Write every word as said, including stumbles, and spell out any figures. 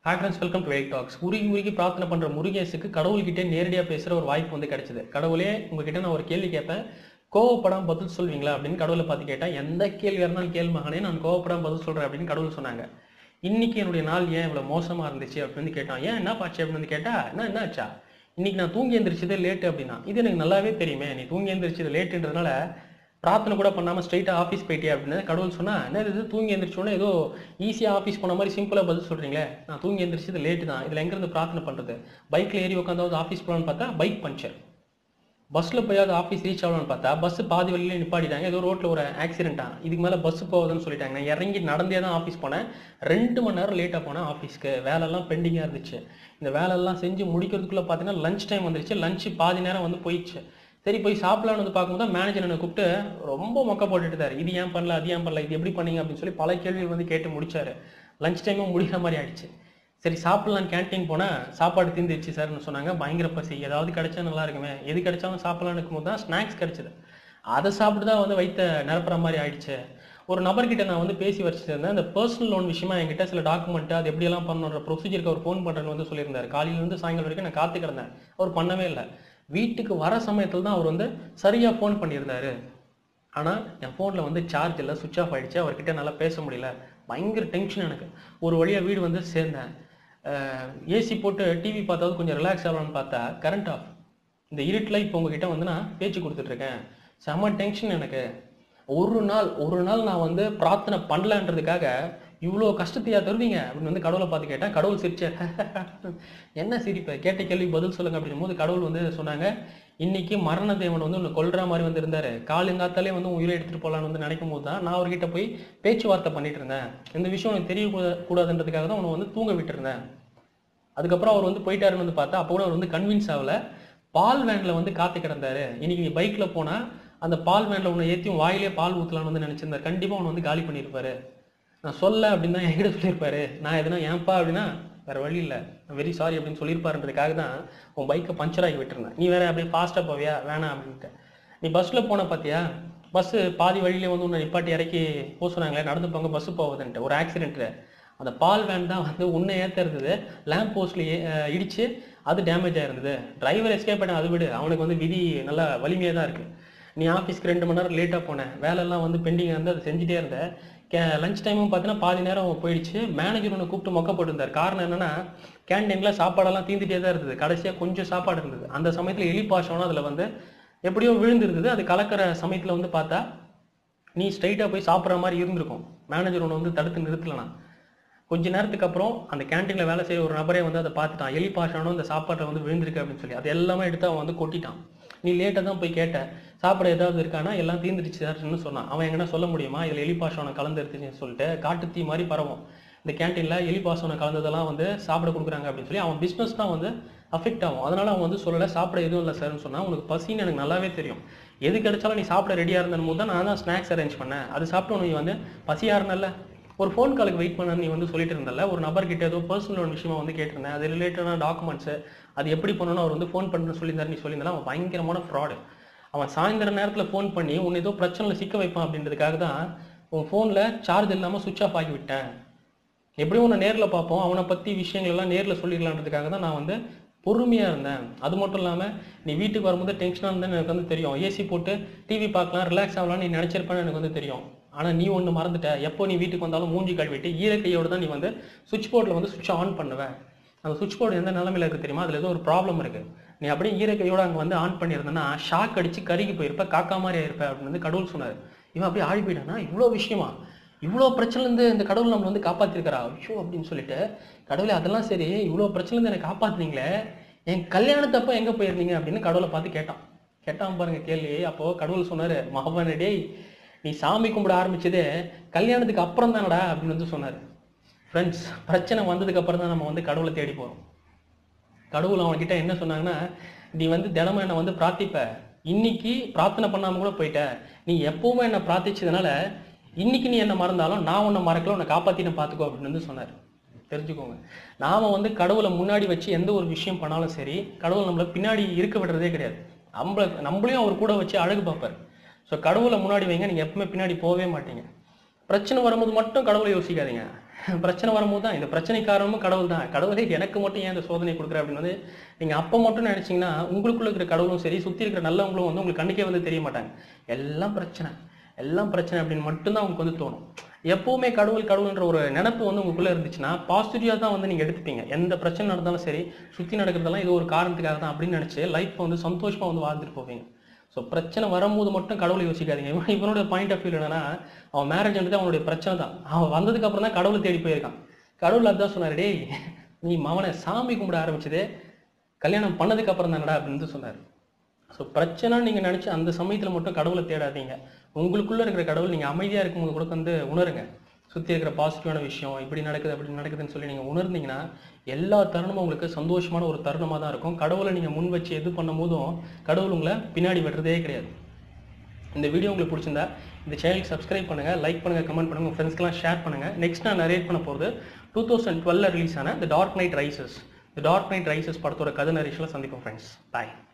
Hi friends, welcome to Vedic Talks. உருகி உருகி பிரார்த்தனை பண்ற முருகேசுக்கு கடவுள்கிட்ட நேரடியா பேசுற ஒரு வாய்ப்பு வந்து கிடைச்சது. கடவுளே உங்ககிட்ட நான் ஒரு கேள்வி கேட்பேன், கோவப்படாம பதில் சொல்வீங்களா அப்படின்னு கடவுளை பார்த்து கேட்டேன். எந்த கேள்வியா இருந்தாலும் கேள்வி மகனே, நான் கோவப்படாம பதில் சொல்றேன் அப்படின்னு கடவுள் சொன்னாங்க. இன்னைக்கு என்னுடைய நாள் ஏன் இவ்வளவு மோசமா இருந்துச்சு அப்படின்னு கேட்டான். ஏன் என்ன பாச்சு அப்படின்னு கேட்டா, என்ன என்ன ஆச்சா, இன்னைக்கு நான் தூங்கி எந்திரிச்சதே லேட்டு அப்படின்னா. இது எனக்கு நல்லாவே தெரியுமே, நீ தூங்கி எந்திரிச்சது லேட்டுன்றதுனால பிரார்த்தனை கூட பண்ணாமல் ஸ்ட்ரைட்டாக ஆஃபீஸ் போயிட்டே அப்படின்னு கடவுள் சொன்னால், என்ன இது தூங்கி எந்திரிச்சோன்னே ஏதோ ஈஸியாக ஆஃபீஸ் போன மாதிரி சிம்பிளாக பதில் சொல்கிறீங்களே, நான் தூங்கி எந்திரிச்சது லேட்டு தான், இதில் எங்கேருந்து பிரார்த்தனை பண்ணுறது, பைக்கில் ஏறி உட்காந்தாவது ஆஃபீஸ் போகலான்னு பார்த்தா பைக் பஞ்சர், பஸ்ஸில் போயாவது ஆஃபீஸ் ரீச் ஆகலான்னு பார்த்தா பஸ்ஸு பாதி வழியிலே நிப்பாட்டிட்டாங்க, ஏதோ ரோட்டில் ஒரு ஆக்சிடென்ட்டாக, இதுக்கு மேலே பஸ்ஸு போகுதுன்னு சொல்லிட்டாங்க. நான் இறங்கி நடந்தே தான் ஆஃபீஸ் போனேன், ரெண்டு மணி நேரம் லேட்டாக போனேன் ஆஃபீஸ்க்கு, வேலைலாம் பெண்டிங்காக இருந்துச்சு. இந்த வேலையெல்லாம் செஞ்சு முடிக்கிறதுக்குள்ளே பார்த்தீங்கன்னா லஞ்ச் டைம் வந்துருச்சு, லஞ்சு பாதி நேரம் வந்து போயிடுச்சு. சரி போய் சாப்பிடலான்னு வந்து பார்க்கும்போது தான் மேனேஜர் என்னை கூப்பிட்டு ரொம்ப மொக்க போட்டுட்டார். இது ஏன் பண்ணல, அது ஏன் பண்ணல, இது எப்படி பண்ணீங்க அப்படின்னு சொல்லி பல கேள்விகள் வந்து கேட்டு முடிச்சாரு. லஞ்ச் டைமும் முடிகிற மாதிரி ஆயிடுச்சு. சரி சாப்பிடலான்னு கேன்டீன் போனால் சாப்பாடு தீர்ந்துருச்சு சார்னு சொன்னாங்க. பயங்கர பசி, ஏதாவது கிடைச்சா நல்லா இருக்குமே, எது கிடைச்சாலும் சாப்பிடலான்னு இருக்கும்போது தான் ஸ்நாக்ஸ் கிடைச்சிது. அதை சாப்பிட்டு தான் வந்து வைத்த நிரப்புற மாதிரி ஆயிடுச்சு. ஒரு நபர்கிட்ட நான் வந்து பேசி வச்சுட்டு இருந்தேன், இந்த பர்சனல் லோன் விஷயமா என்கிட்ட சில டாக்குமெண்ட் அது எப்படியெல்லாம் பண்ணணுன்ற ப்ரொசீஜருக்கு அவர் ஃபோன் பண்ணுறேன்னு வந்து சொல்லியிருந்தார். காலையிலேருந்து சாயங்காலம் வரைக்கும் நான் காத்து கிடந்தேன், அவர் பண்ணவே இல்லை. வீட்டுக்கு வர சமயத்தில் தான் அவர் வந்து சரியாக ஃபோன் பண்ணியிருந்தாரு. ஆனால் என் ஃபோனில் வந்து சார்ஜ் இல்லை, சுவிட்ச் ஆஃப் ஆகிடுச்சு, அவர்கிட்ட நல்லா பேச முடியல. பயங்கர டென்ஷன் எனக்கு. ஒரு வழியாக வீடு வந்து சேர்ந்தேன், ஏசி போட்டு டிவி பார்த்தாவது கொஞ்சம் ரிலாக்ஸ் ஆகலான்னு பார்த்தா கரண்ட் ஆஃப். இந்த இருட்டில் இப்போ உங்ககிட்ட வந்து நான் பேச்சு கொடுத்துட்ருக்கேன், செம்ம டென்ஷன் எனக்கு. ஒரு நாள் ஒரு நாள் நான் வந்து பிரார்த்தனை பண்ணலன்றதுக்காக இவ்வளோ கஷ்டத்தையா தருவீங்க அப்படின்னு வந்து கடவுளை பார்த்து கேட்டேன். கடவுள் சிரிச்சார். என்ன சிரிப்ப, கேட்ட கேள்வி பதில் சொல்லுங்க அப்படின்னும் போது கடவுள் வந்து சொன்னாங்க, இன்னைக்கு மரண தேவன் வந்து உன்னை கொல்ற மாதிரி வந்து இருந்தாரு, காலுங்காத்தாலே வந்து உயிரை எடுத்துட்டு போகலான்னு வந்து நினைக்கும் போது தான் நான் அவர்கிட்ட போய் பேச்சுவார்த்தை பண்ணிட்டு இருந்தேன். இந்த விஷயம் உனக்கு தெரிய கூடாதுன்றதுக்காக தான் உன்னை வந்து தூங்க விட்டுருந்தேன். அதுக்கப்புறம் அவர் வந்து போயிட்டாருன்னு வந்து பார்த்தா அப்போ கூட அவர் வந்து கன்வின்ஸ் ஆகல. பால் வேன்ல வந்து காத்து கிடந்தாரு. இன்னைக்கு நீ பைக்ல போனா அந்த பால் வேன்ல உன்னை ஏற்றியும் வாயிலே பால் ஊற்றலான்னு வந்து நினைச்சிருந்தாரு. கண்டிப்பா உன்னை வந்து காலி பண்ணியிருப்பாரு. நான் சொல்ல அப்படின்னு தான் என்கிட்ட சொல்லியிருப்பாரு. நான் எதுனா ஏன்பா அப்படின்னா வேற வழி இல்லை, வெரி சாரி அப்படின்னு சொல்லியிருப்பாருன்றதுக்காக தான் உன் பைக்கை பஞ்சர் ஆகி விட்டுருந்தேன். நீ வேற அப்படியே ஃபாஸ்ட்டாக போவியா, வேணாம் அப்படின்ட்டு. நீ பஸ்ஸில் போன பார்த்தியா, பஸ்ஸு பாதி வழியிலே வந்து உன்னை நிப்பாட்டி இறக்கி போக சொன்னாங்களே, நடந்து போங்க பஸ்ஸு போகுதுன்ட்டு. ஒரு ஆக்சிடென்ட்டு, அந்த பால் வேன் தான் வந்து உன்னை ஏற்ற இருந்தது, லேம்ப் போஸ்ட்லேயே இடிச்சு அது டேமேஜ் ஆயிருந்தது. டிரைவர் எஸ்கேப் பண்ண அது விடு, அவனுக்கு வந்து விதி நல்லா வலிமையாக தான் இருக்குது. நீ ஆஃபீஸ்க்கு ரெண்டு மணி நேரம் லேட்டாக போனேன், வேலையெல்லாம் வந்து பெண்டிங்காக இருந்து அதை செஞ்சுட்டே இருந்தேன். கே லஞ்ச் டைமும் பார்த்தீங்கன்னா பாதி நேரம் போயிடுச்சு. மேனேஜர் ஒன்று கூப்பிட்டு மொக்க போட்டிருந்தார். காரணம் என்னன்னா, கேன்டீனில் சாப்பாடெல்லாம் தீந்துட்டே தான் இருந்தது, கடைசியாக கொஞ்சம் சாப்பாடு இருந்தது. அந்த சமயத்தில் எலி பாசம்னா அதில் வந்து எப்படியோ விழுந்துருந்தது. அது கலக்கிற சமயத்தில் வந்து பார்த்தா நீ ஸ்ட்ரைட்டாக போய் சாப்பிட்ற மாதிரி இருந்திருக்கும். மேனேஜர் ஒன்று வந்து தடுத்து நிறுத்தலைனா. கொஞ்ச நேரத்துக்கு அப்புறம் அந்த கேன்டீனில் வேலை செய்ய ஒரு நபரே வந்து அதை பார்த்துட்டான், எலி பாஷானும் இந்த சாப்பாட்டில் வந்து விழுந்திருக்கு அப்படின்னு சொல்லி. அது எல்லாமே எடுத்து அவன் வந்து கொட்டிட்டான். நீ லேட்டாக தான் போய் கேட்ட, சாப்பிட ஏதாவது இருக்கானா, எல்லாம் தீர்ந்துடுச்சுன்னு சொன்னான். அவன் எங்கன்னா சொல்ல முடியுமா இதில் எலி பாஷனை கலந்துருச்சுன்னு சொல்லிட்டு. காட்டுத்தீ மாதிரி பரவும் இந்த கேன்டீனில் எலி பாஷனை கலந்ததெல்லாம் வந்து சாப்பிட கொடுக்குறாங்க அப்படின்னு சொல்லி அவன் பிஸ்னஸ் தான் வந்து அஃபெக்ட் ஆகும். அதனால அவன் வந்து சொல்லலை, சாப்பிட எதுவும் இல்லை சார்னு சொன்னால். உனக்கு பசின்னு எனக்கு நல்லாவே தெரியும், எது கிடைச்சாலும் நீ சாப்பிட ரெடியாக இருந்தன் போது தான் நான் தான் ஸ்நாக்ஸ் அரேஞ்ச் பண்ணேன். அது சாப்பிட்டு உனக்கு வந்து பசியாக இருந்தல்ல, ஒரு ஃபோன் காலுக்கு வெயிட் பண்ண நீ வந்து சொல்லிட்டு இருந்தல. ஒரு நபர்கிட்ட ஏதோ பர்சனல் ஒரு விஷயமா வந்து கேட்டிருந்தேன், அது ரிலேட்டடான டாக்குமெண்ட்ஸு அது எப்படி பண்ணணும் அவர் வந்து ஃபோன் பண்ணுன்னு சொல்லியிருந்தாரு. நீ சொல்லியிருந்தாலும் அவன் பயங்கரமான ஃப்ராடு. அவன் சாயந்தர நேரத்தில் ஃபோன் பண்ணி உன்னை ஏதோ பிரச்சனையில் சிக்க வைப்பான் அப்படின்றதுக்காக தான் உன் ஃபோனில் சார்ஜ் இல்லாமல் சுவிட்ச் ஆஃப் ஆகி விட்டேன். எப்படியும் உன்னை நேரில் பார்ப்போம், அவனை பற்றி விஷயங்கள் எல்லாம் நேரில் சொல்லிடலான்றதுக்காக தான் நான் வந்து பொறுமையாக இருந்தேன். அது மட்டும் இல்லாமல் நீ வீட்டுக்கு வரும்போது டென்ஷனாக இருந்தேன்னு எனக்கு வந்து தெரியும். ஏசி போட்டு டிவி பார்க்கலாம், ரிலாக்ஸ் ஆகலாம்னு நீ நினச்சிருப்பேன்னு எனக்கு வந்து தெரியும். ஆனால் நீ ஒன்று மறந்துட்ட, எப்போ நீ வீட்டுக்கு வந்தாலும் மூஞ்சி கழுவிட்டு ஈரக்கையோடு தான் நீ வந்து சுவிட்ச் போர்டில் வந்து சுவிட்ச் ஆன் பண்ணுவேன். அந்த சுவிட்ச் போர்டு எந்த நிலமையில் இருக்குது தெரியுமா, அதில் ஏதோ ஒரு ப்ராப்ளம் இருக்குது. நீ அப்படியே ஈரக்கையோடு அங்கே வந்து ஆன் பண்ணியிருந்தேன்னா ஷாக் அடித்து கருகி போயிருப்ப, காக்கா மாதிரி ஆயிருப்பேன் அப்படின்னு வந்து கடவுள் சொன்னார். இவன் அப்படியே ஆடி போயிட்டானா, இவ்வளோ விஷயமா, இவ்வளோ பிரச்சனைலேருந்து இந்த கடவுள் நம்மளை வந்து காப்பாற்றிருக்கிறா ஐயோ அப்படின்னு சொல்லிட்டு. கடவுளே அதெல்லாம் சரி, இவ்வளோ பிரச்சனைலேருந்து என்னை காப்பாற்றினீங்களே, என் கல்யாணத்தப்போ எங்கே போயிருந்தீங்க அப்படின்னு கடவுளை பார்த்து கேட்டான். கேட்டான் பாருங்க கேள்வி. அப்போது கடவுள் சொன்னார், மகவனே டேய், நீ சாமி கும்பிட ஆரம்பிச்சதே கல்யாணத்துக்கு அப்புறம் தானடா அப்படின்னு வந்து சொன்னார். ஃப்ரெண்ட்ஸ், பிரச்சனை வந்ததுக்கு அப்புறம் தான் நம்ம வந்து கடவுளை தேடி போகிறோம். கடவுள் அவன்கிட்ட என்ன சொன்னாங்கன்னா, நீ வந்து தினமும் என்னை வந்து பிரார்த்திப்ப, இன்னைக்கு பிரார்த்தனை பண்ணாமல் கூட போயிட்ட, நீ எப்பவுமே என்னை பிரார்த்திச்சதுனால இன்னைக்கு நீ என்ன மறந்தாலும் நான் உன்னை மறக்கல, உன்னை காப்பாற்றின பார்த்துக்கோ அப்படின்னு வந்து சொன்னார். தெரிஞ்சுக்கோங்க, நாம் வந்து கடவுளை முன்னாடி வச்சு எந்த ஒரு விஷயம் பண்ணாலும் சரி, கடவுள் நம்மளை பின்னாடி இருக்க விடுறதே கிடையாது. நம்மளை நம்மளையும் அவர் கூட வச்சு அழகு பார்ப்பார். ஸோ கடவுளை முன்னாடி வைங்க, நீங்கள் எப்பவுமே பின்னாடி போகவே மாட்டீங்க. பிரச்சனை வரும்போது மட்டும் கடவுளை யோசிக்காதீங்க, பிரச்சனை வரும்போது தான் இந்த பிரச்சனை காரணமும் கடவுள் தான். கடவுளே எனக்கு மட்டும் ஏன் இந்த சோதனை கொடுக்குற அப்படின்னு வந்து நீங்க அப்ப மட்டும் நினைச்சீங்கன்னா உங்களுக்குள்ள இருக்கிற கடவுளும் சரி சுத்தி இருக்கிற நல்லவங்களும் வந்து உங்களுக்கு கண்ணுக்கே வந்து தெரிய மாட்டாங்க. எல்லாம் பிரச்சனை எல்லாம் பிரச்சனை அப்படின்னு மட்டும்தான் உங்களுக்கு வந்து தோணும். எப்பவுமே கடவுள் கடவுள்ன்ற ஒரு நினைப்பு வந்து உங்களுக்குள்ள இருந்துச்சுன்னா பாசிட்டிவா தான் வந்து நீங்க எடுத்துப்பீங்க. எந்த பிரச்சனை நடந்தாலும் சரி சுத்தி நடக்கிறதெல்லாம் இது ஒரு காரணத்துக்காக தான் அப்படின்னு நினைச்சு லைஃப் வந்து சந்தோஷமா வந்து வாழ்ந்துட்டு போவீங்க. ஸோ பிரச்சனை வரும்போது மட்டும் கடவுளை யோசிக்காதீங்க. இவன் இவனோட பாயிண்ட் ஆஃப் வியூ என்னன்னா அவன் மேரேஜ் வந்து அவனுடைய பிரச்சனை தான். அவன் வந்ததுக்கு அப்புறம் தான் கடவுளை தேடி போயிருக்கான். கடவுள் அதுதான் சொன்னாரு, டேய் நீ மவனை சாமி கும்பிட ஆரம்பிச்சதே கல்யாணம் பண்ணதுக்கு அப்புறம் தானடா அப்படின்னு சொன்னார். ஸோ பிரச்சனை நீங்கள் நினச்சி அந்த சமயத்தில் மட்டும் கடவுளை தேடாதீங்க. உங்களுக்குள்ளே இருக்கிற கடவுள் நீங்கள் அமைதியாக இருக்கும்போது கூட வந்து உணருங்க. சுற்றி இருக்கிற பாசிட்டிவான விஷயம் இப்படி நடக்குது அப்படி நடக்குதுன்னு சொல்லி நீங்கள் உணர்ந்தீங்கன்னா எல்லா தருணமும் உங்களுக்கு சந்தோஷமான ஒரு தருணமாக தான் இருக்கும். கடவுளை நீங்கள் முன் வச்சு எது பண்ணும் போதும் கடவுள் உங்களை பின்னாடி விடுறதே கிடையாது. இந்த வீடியோ உங்களுக்கு பிடிச்சிருந்தா இந்த சேனலுக்கு சப்ஸ்கிரைப் பண்ணுங்கள், லைக் பண்ணுங்கள், கமெண்ட் பண்ணுங்கள், உங்கள் ஃப்ரெண்ட்ஸ்க்கெலாம் ஷேர் பண்ணுங்கள். நெக்ஸ்ட் நான் நரேட் பண்ண போகிறது டூ தௌசண்ட் டுவெல்ல ரிலீஸ் ஆன the dark night rises the dark night rises படத்தோட கதை நரேஷனில் சந்திப்போம் ஃப்ரெண்ட்ஸ். பாய்.